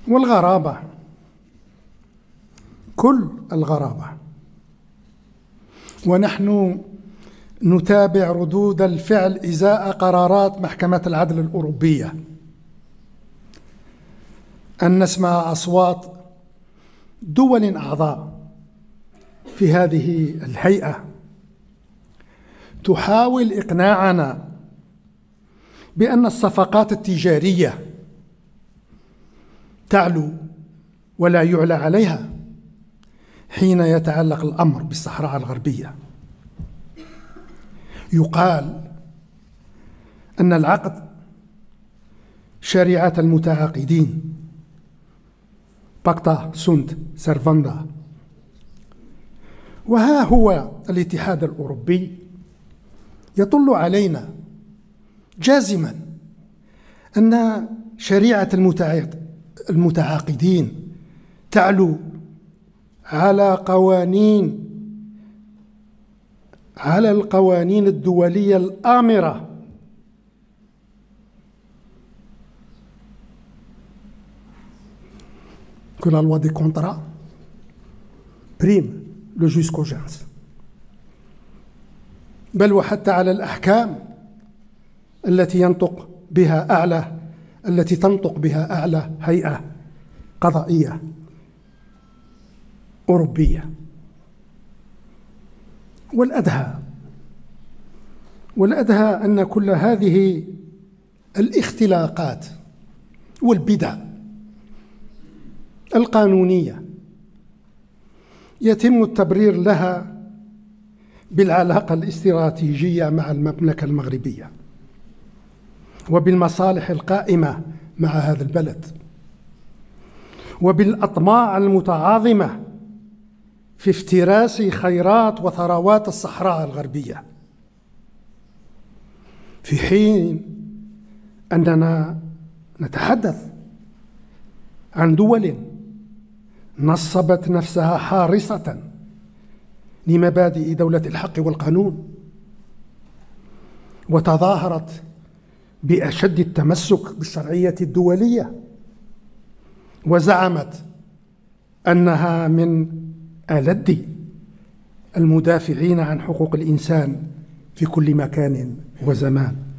والغرابة، كل الغرابة، ونحن نتابع ردود الفعل إزاء قرارات محكمة العدل الأوروبية، أن نسمع أصوات دول أعضاء في هذه الهيئة تحاول إقناعنا بأن الصفقات التجارية تعلو ولا يعلى عليها حين يتعلق الأمر بالصحراء الغربية. يقال أن العقد شريعة المتعاقدين، باكتا سونت سيرفاندا، وها هو الاتحاد الأوروبي يطل علينا جازما أن شريعة المتعاقدين تعلو على القوانين الدولية الآمرة. que la loi des contrats prime le jus cogens، بل وحتى على الأحكام التي تنطق بها أعلى هيئة قضائية أوروبية. والأدهى أن كل هذه الاختلاقات والبدع القانونية يتم التبرير لها بالعلاقة الاستراتيجية مع المملكة المغربية وبالمصالح القائمة مع هذا البلد وبالأطماع المتعاظمة في افتراس خيرات وثروات الصحراء الغربية، في حين أننا نتحدث عن دول نصبت نفسها حارسة لمبادئ دولة الحق والقانون، وتظاهرت بأشد التمسك بالشرعية الدولية، وزعمت أنها من ألد المدافعين عن حقوق الإنسان في كل مكان وزمان.